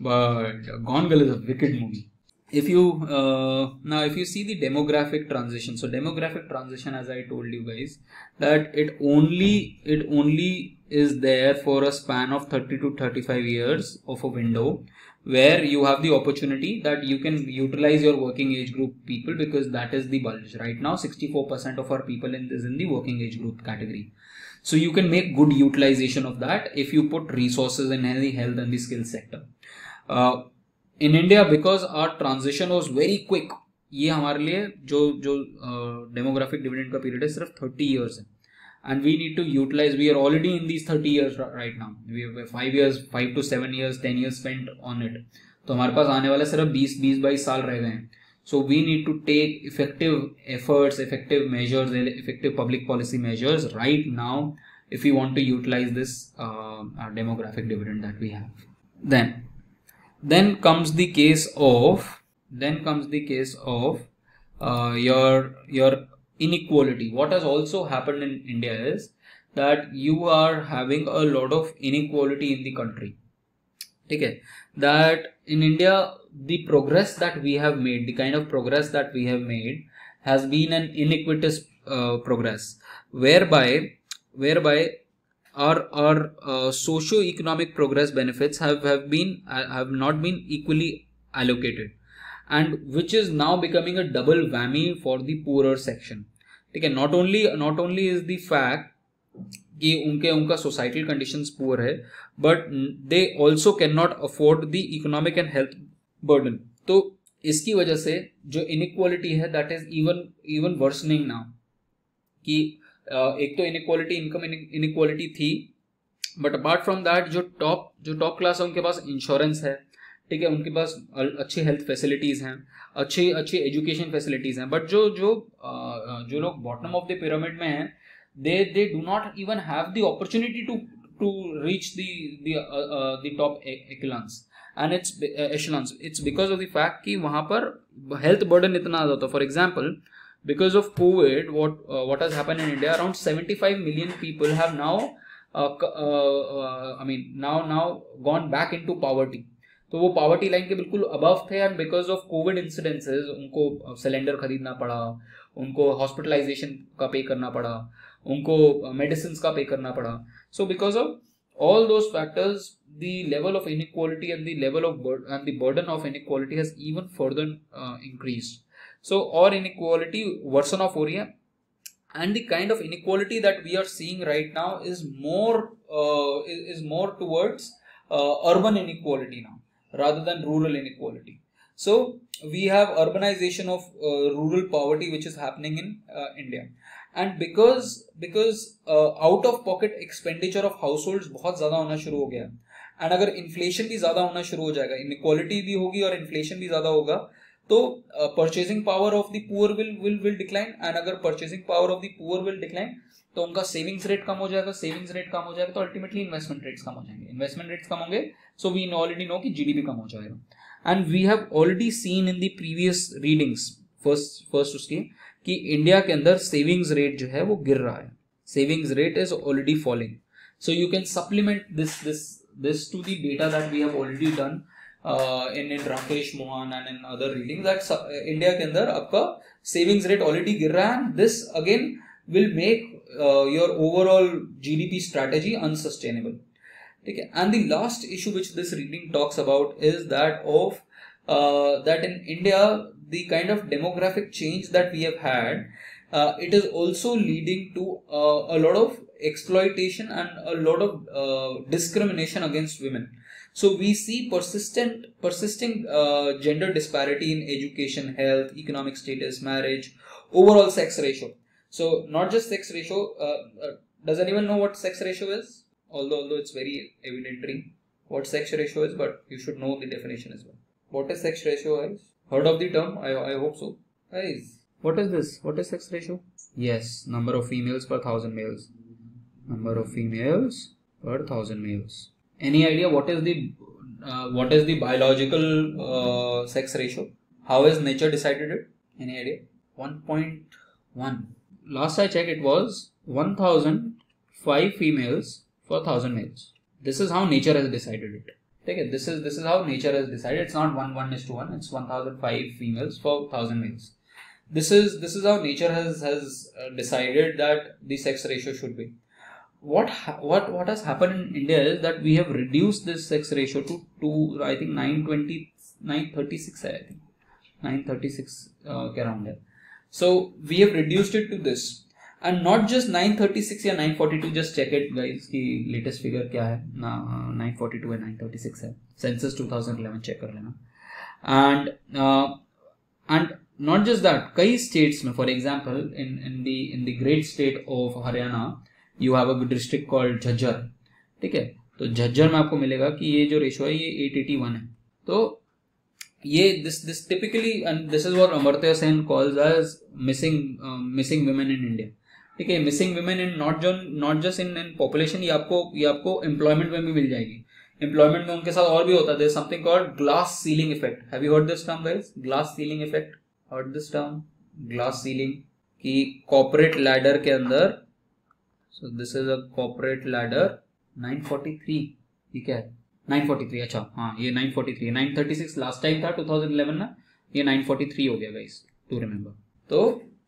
but Gone Girl is a wicked movie. If you uh, now if you see the demographic transition, so demographic transition, as I told you guys, that it only it only is there for a span of thirty to thirty-five years of a window, where you have the opportunity that you can utilize your working age group people, because that is the bulge. Right now sixty-four percent of our people in is in the working age group category. So you can make good utilization of that if you put resources in the health and the skills sector. Uh, In India, because our transition was very quick, ये हमारे लिए जो जो demographic dividend का period है सिर्फ thirty years है, and we need to utilize. We are already in these thirty years right now. We have five years, five to seven years, ten years spent on it. तो हमारे पास आने वाले सिर्फ बीस बीस बाईस साल रह गए हैं. So we need to take effective efforts, effective measures, effective public policy measures right now if we want to utilize this uh, demographic dividend that we have. Then. Then comes the case of then comes the case of uh, your your inequality. What has also happened in India is that you are having a lot of inequality in the country. Okay, that in India the progress that we have made, the kind of progress that we have made, has been an inequitous uh, progress, whereby whereby. Our our uh, socio-economic progress benefits have have been uh, have not been equally allocated, and which is now becoming a double whammy for the poorer section. ठीक है. Not only not only is the fact कि उनके उनका societal conditions poor है, but they also cannot afford the economic and health burden. तो इसकी वजह से जो inequality है, that is even even worsening now. कि Uh, एक तो इनइक्वालिटी, इनकम इनइक्वालिटी थी, बट अपार्ट फ्रॉम दैट जो टॉप जो टॉप क्लास है उनके पास इंश्योरेंस है. ठीक है. उनके पास अच्छी हेल्थ फैसिलिटीज़ हैं, अच्छी अच्छी एजुकेशन फैसिलिटीज़ हैं, बट जो जो uh, जो लोग बॉटम ऑफ द पिरामिड में हैं, they they do not even have the opportunity to to reach the the top echelons and it's echelons. It's because of the fact कि वहाँ पर हेल्थ बर्डन इतना ज़्यादा होता है. For example, because of COVID, what uh, what has happened in India, around seventy-five million people have now, uh, uh, uh, I mean, now now gone back into poverty. तो वो poverty line के बिल्कुल above थे, and because of COVID incidences, उनको cylinder खरीदना पड़ा, उनको hospitalization का पे करना पड़ा, उनको medicines का पे करना पड़ा. So because of all those factors, the level of inequality and the level of bur- and the burden of inequality has even further uh, increased. So और inequality worsen off हो रही है, and the kind of inequality that we are seeing right now is more uh, is, is more towards uh, urban inequality now rather than rural inequality. So we have urbanization of uh, rural poverty which is happening in uh, India, and because because uh, out of pocket expenditure of households बहुत ज़्यादा होना शुरू हो गया, and अगर inflation भी ज़्यादा होना शुरू हो जाएगा, inequality भी होगी और inflation भी ज़्यादा होगा, तो purchasing power of the poor will will will decline, and अगर purchasing power of the poor will decline तो उनका सेविंग्स रेट कम हो जाएगा. सेविंग्स रेट कम हो जाएगा तो अल्टीमेटली इन्वेस्टमेंट रेट्स कम हो जाएंगे. इन्वेस्टमेंट रेट्स कम होंगे, सो वी ऑलरेडी नो कि जीडीपी कम हो जाएगा. And we have already seen in the previous readings first first उसकी कि इंडिया के अंदर सेविंग्स रेट जो है वो गिर रहा है. Savings rate is already falling. So you can supplement this this this to the data that we have already done in in Rakesh Mohan and in other reading that India के अंदर आपका सेविंग्स रेट ऑलरेडी गिर रहा है, and this again will make your overall GDP strategy unsustainable. ठीक है. And the last issue which this reading talks about is that of that in India the kind of demographic change that we have had, it is also leading to a lot of exploitation and a lot of uh, discrimination against women. So we see persistent persisting uh, gender disparity in education, health, economic status, marriage, overall sex ratio. So not just sex ratio, uh, uh, does anyone know what sex ratio is? Although although it's very evidentary what sex ratio is, but you should know the definition as well. What is sex ratio, guys? Heard of the term? I, I hope so. Guys, what is this? What is sex ratio? Yes, number of females per thousand males. Number of females per thousand males. Any idea what is the uh, what is the biological uh, sex ratio? How has nature decided it? Any idea? one point one. Last I checked, it was one thousand five females for one thousand males. This is how nature has decided it. Okay, this is this is how nature has decided. It's not one one is to one. It's one thousand five females for one thousand males. This is this is how nature has has uh, decided that the sex ratio should be. What what what has happened in India is that we have reduced this sex ratio to to I think nine twenty, nine thirty-six, I think nine thirty-six uh, around there. So we have reduced it to this, and not just nine thirty-six या nine forty-two. Just check it, guys, कि latest figure क्या है ना, nine forty-two है, nine thirty-six है. Census twenty eleven check कर लेना. And uh, and not just that, कई states में, for example, in in the in the great state of Haryana, you have a district called Jhajjar. ठीक है. तो झज्जर में आपको मिलेगा कि ये जो रेशो है ये eight eighty-one है. तो ये this this typically, and this is what Amartya Sen calls as missing missing women in India. ठीक है. मिसिंग वुमेन इन नॉट जो not just in in population, ये आपको ये आपको एम्प्लॉयमेंट में भी मिल जाएगी. एम्प्लॉयमेंट में उनके साथ और भी होता है. There is something called glass ceiling effect. Have you heard this term, guys? Glass ceiling effect. Heard this term? Glass ceiling. की कॉर्पोरेट लैडर के अंदर, so this is a corporate ladder. nine forty-three, ये क्या है? nine forty-three. अच्छा, हाँ, ये nine forty-three. nine thirty-six last time था twenty eleven ना, ये nine forty-three हो गया, गाइस, टू रिमेम्बर. तो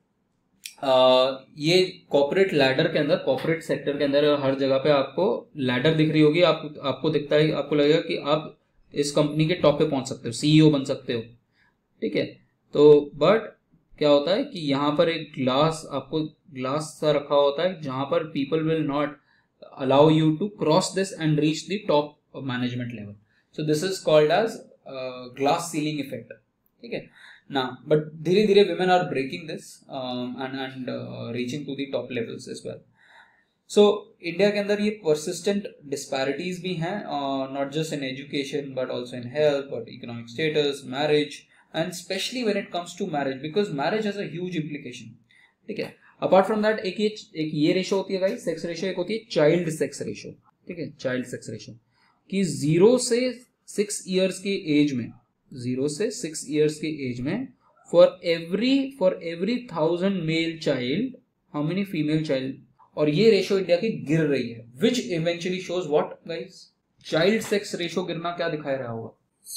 आ, ये कॉर्पोरेट लैडर के अंदर, कॉर्पोरेट सेक्टर के अंदर हर जगह पे आपको लैडर दिख रही होगी. आप आपको दिखता है, आपको लगेगा कि आप इस कंपनी के टॉप पे पहुंच सकते हो, सीईओ बन सकते हो. ठीक है. तो बट क्या होता है कि यहाँ पर एक ग्लास, आपको ग्लास सा रखा होता है जहां पर people will not allow you to cross this and reach the top management level. So this is called as glass ceiling effect. ठीक है ना. बट धीरे धीरे women are breaking this and and reaching to the top levels as well. So India के अंदर ये persistent disparities भी हैं, not just in education but also in health, but economic status, marriage, and especially when it comes to marriage, because marriage has a huge implication. ठीक है. Apart from that एक ये एक ये रेशो होती है, गाइस, सेक्स रेशो. एक होती है चाइल्ड सेक्स रेशो. ठीक है. चाइल्ड सेक्स रेशो कि जीरो से सिक्स ईयर्स के एज में, जीरो से सिक्स ईयर्स के एज में, for every for every thousand male child, how many female child. और ये रेशो इंडिया की गिर रही है, which eventually shows what, guys? Child sex ratio गिरना क्या दिखाई रहा होगा?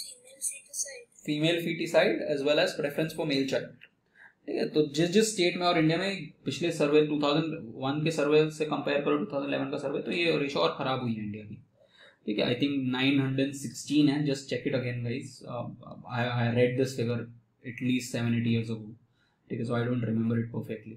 Female foeticide as well as preference for male child. ठीक है. तो जिस जिस स्टेट में और इंडिया में पिछले सर्वे two thousand one के सर्वे से कंपेयर करो two thousand eleven का सर्वे, तो ये रेशो और खराब हुई है इंडिया की. ठीक है. आई थिंक nine sixteen है. Just check it again, guys. I I read this figure at least seven eight years ago. ठीक है. So I don't remember it perfectly,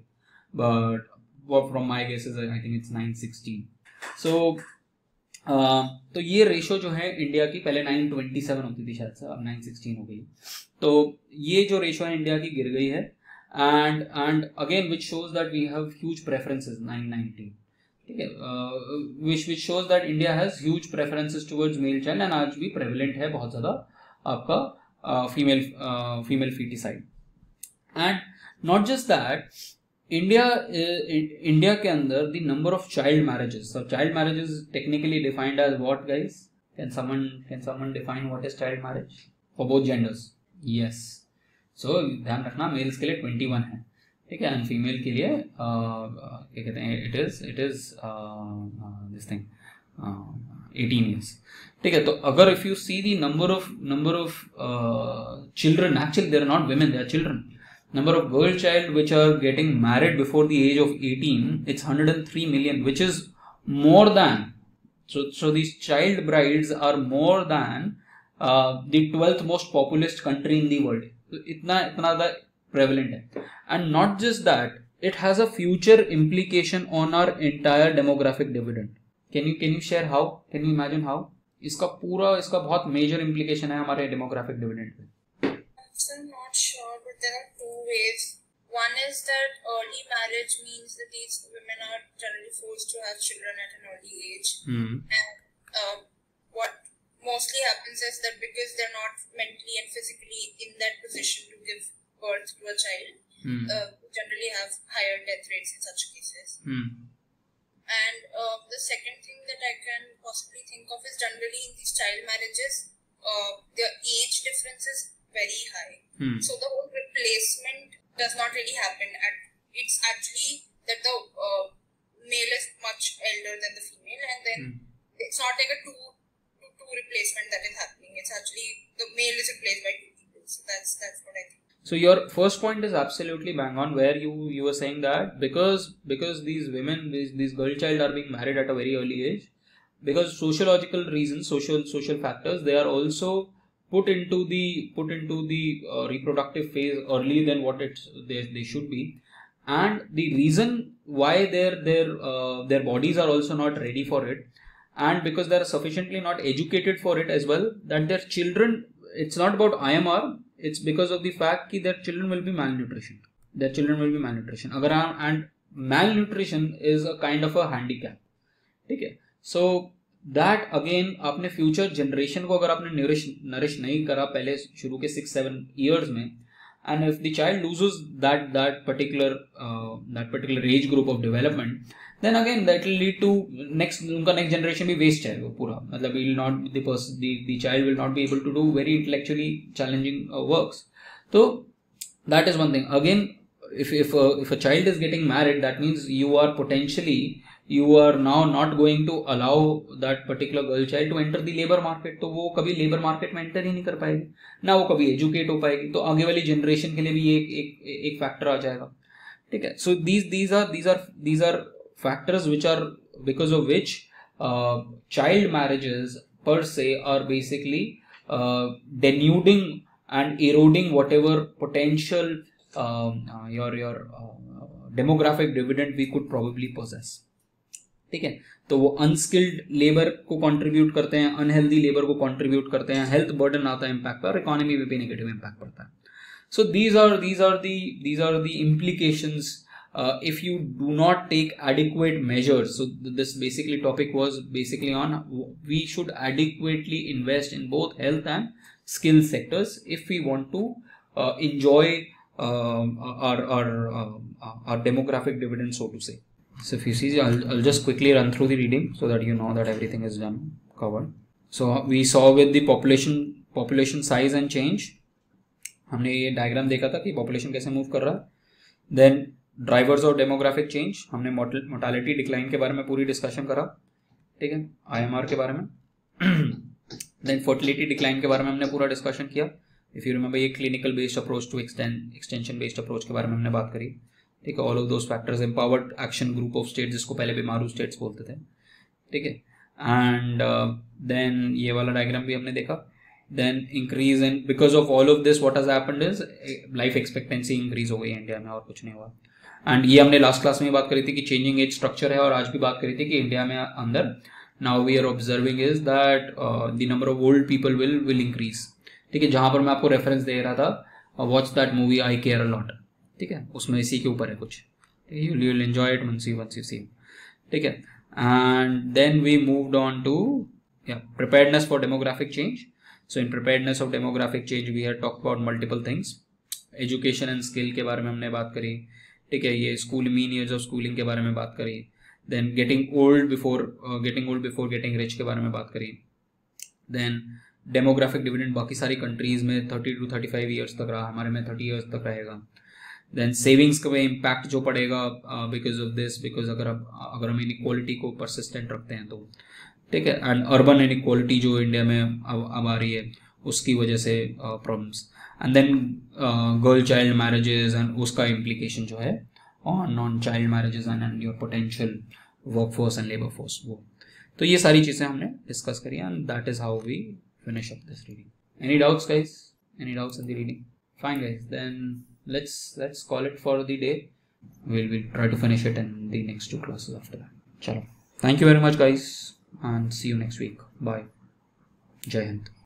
but from my guesses I think it's nine sixteen. So Uh, तो ये ratio जो है India की, पहले nine twenty-seven होती थी शायद से, अब nine sixteen हो गई. तो ये जो रेशो है इंडिया की गिर गई है. And and again which shows that we have huge preferences. nine nineteen. ठीक है. Which which shows that India has huge preferences towards male child, and आज भी प्रेवलेंट है बहुत ज्यादा आपका female female foeticide. And not just that, India India के अंदर the number of child marriages. So child marriage is technically defined as what, guys? Can someone can someone define what is child marriage for both genders? Yes. So ध्यान रखना, mails के लिए twenty-one है. ठीक है. And female के लिए क्या कहते हैं, it is it is this thing eighteen years. ठीक है, तो अगर if you see the number of number of children, actually they are not women, they are children. Number of girl child which are getting married before the age of eighteen, it's one hundred three million, which is more than, so so these child brides are more than uh, the twelfth most populous country in the world. So itna itna the prevalent hai. And not just that, it has a future implication on our entire demographic dividend. Can you can you share how? Can you imagine how? इसका पूरा इसका बहुत major implication है हमारे demographic dividend पे. I'm not sure, but there are two ways. One is that early marriage means that these women are generally forced to have children at an early age. Mm. And uh, what mostly happens is that because they're not mentally and physically in that position to give birth to a child, Mm. uh, generally have higher death rates in such cases. Mm. And uh, the second thing that I can possibly think of is generally in these child marriages, uh, the age difference is very high. Mm. So the whole replacement does not really happen. At, it's actually that the uh, male is much elder than the female, and then Mm. it's not like a two to two replacement that is happening. It's actually the male is replaced by two people. So that's that's what I think. So your first point is absolutely bang on, where you you were saying that because because these women, these these girl child are being married at a very early age, because sociological reasons, social social factors, they are also put into the put into the uh, reproductive phase earlier than what it they, they should be, and the reason why their their uh, their bodies are also not ready for it, and because they are sufficiently not educated for it as well, that their children, it's not about I M R, it's because of the fact that their children will be malnutrition. Their children will be malnutrition. Agar, and malnutrition is a kind of a handicap. Okay, so that again आपने future generation को अगर आपने nourish nourish नहीं करा पहले शुरू के six seven years में, and if the child loses that that particular that particular age group of development, then again that will lead to next, उनका नेक्स्ट जनरेशन भी वेस्ट जाएगा पूरा. मतलब will not the person the child will not be able to do very intellectually challenging works. तो that is one thing. Again if if a, if a child is getting married, that means you are potentially you are now not going to allow that particular girl child to enter the labor market. तो वो कभी labor market में enter ही नहीं कर पाएगी, ना वो कभी educate हो पाएगी. तो आगे वाली generation के लिए भी एक एक एक factor आ जाएगा. ठीक है. So these these are these are these are factors which are because of which uh, child marriages per se are basically uh, denuding and eroding whatever potential Uh, uh, your your uh, demographic dividend we could probably possess. ठीक है. तो वो unskilled labour को contribute करते हैं, unhealthy labour को contribute करते हैं, हेल्थ बर्डन आता है इम्पैक्ट पर, इकोनॉमी में भी नेगेटिव इम्पैक्ट पड़ता है. So these are these are the these are the implications if you do not take adequate measures. So this basically topic was basically on we should adequately invest in both health and skill sectors if we want to uh, enjoy Um, our our uh, our demographic dividend, so to say. So if you see, I'll, I'll just quickly run through the reading so that you know that everything is done covered. So we saw with the population population size and change, हमने ये diagram देखा था कि population कैसे move कर रहा है. Then drivers of demographic change, हमने मोर्टालिटी डिक्लाइन के बारे में पूरी डिस्कशन करा. ठीक है. आईएमआर के बारे में. देन फर्टिलिटी डिक्लाइन के बारे में हमने पूरा डिस्कशन किया. इफ यू रिमेंबर, ये clinical based approach to extend extension based approach के बारे में हमने बात करी. ठीक है. All of those factors, empowered action group of states, जिसको पहले बीमारू स्टेट्स बोलते थे. ठीक है. एंड देन ये वाला डायग्राम भी हमने देखा. Then increase in because of all of this what has happened is life expectancy increase हो गई इंडिया में, और कुछ नहीं हुआ. एंड ये हमने लास्ट क्लास में बात करी थी कि चेंजिंग एज स्ट्रक्चर है, और आज भी बात करी थी कि इंडिया में अंदर now we are observing is that the number of old people will will increase. ठीक है. जहां पर मैं आपको रेफरेंस दे रहा था, watch that movie I care a lot. ठीक है. उसमें इसी के ऊपर है कुछ. You will enjoy it once you once you see. ठीक है. And then we moved on to preparedness for demographic change. So in preparedness of demographic change we have talk about multiple things. Education and skill के बारे में हमने बात करी. ठीक है. ये school mean years of schooling के बारे में बात करी. Then getting old before getting old before getting rich के बारे में बात करी. देन डेमोग्राफिक डिविडेंड बाकी सारी कंट्रीज में thirty two thirty five years तक रहा, हमारे में थर्टी ईयर्स तक रहेगा. देन सेविंग्स का इम्पैक्ट जो पड़ेगा बिकॉज ऑफ दिस, बिकॉज अगर अब अगर हम इनइक्वालिटी को परसिस्टेंट रखते हैं तो ठीक है, एंड अर्बन इनइक्वालिटी जो इंडिया में अब अब आ रही है उसकी वजह से problems, and then girl child marriages and उसका इम्प्लीकेशन जो है on on child marriages and and your potential work force and labour force. वो तो ये सारी चीज़ें हमने डिस्कस करी and that is how we finish up this reading. Any doubts guys? Any doubts in the reading? Fine guys, then let's let's call it for the day. We'll we'll try to finish it in the next two classes after that. Chalo, thank you very much guys and see you next week. Bye. Jai Hind.